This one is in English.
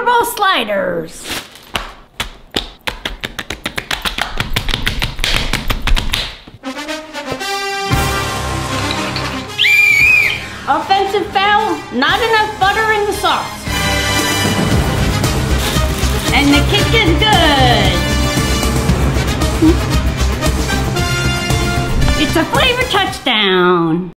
ball sliders. Offensive foul, not enough butter in the sauce. And the kick is good. It's a flavor touchdown.